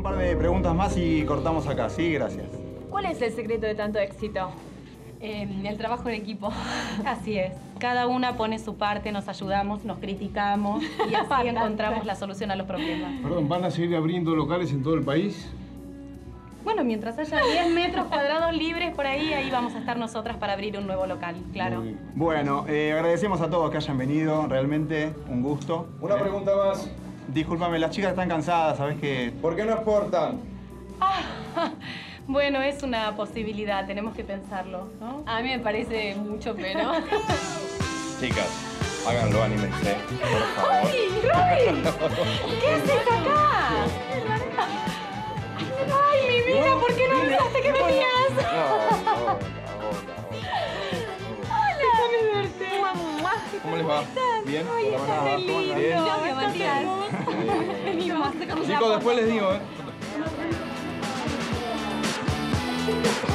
par de preguntas más y cortamos acá. Sí, gracias. ¿Cuál es el secreto de tanto éxito? El trabajo en equipo. Así es. Cada una pone su parte, nos ayudamos, nos criticamos y así encontramos la solución a los problemas. Perdón, ¿van a seguir abriendo locales en todo el país? Bueno, mientras haya 10 metros cuadrados libres por ahí, ahí vamos a estar nosotras para abrir un nuevo local, claro. Bueno, agradecemos a todos que hayan venido. Realmente un gusto. Una pregunta más. Discúlpame, las chicas están cansadas, ¿sabes qué? ¿Por qué no exportan? Bueno, es una posibilidad, tenemos que pensarlo, ¿no? A mí me parece mucho, pero... Chicas, háganlo, anímense, por favor. ¡Roy! ¿Qué haces acá? ¡Ay, mi vida! ¿Por qué no avisaste que venías? ¡Hola! ¿Cómo les va? ¿Bien? ¡Ay, está re lindo! Bien. Novio, Matías. Venimos, sacamos la Chicos, después les digo, ¿eh? foto.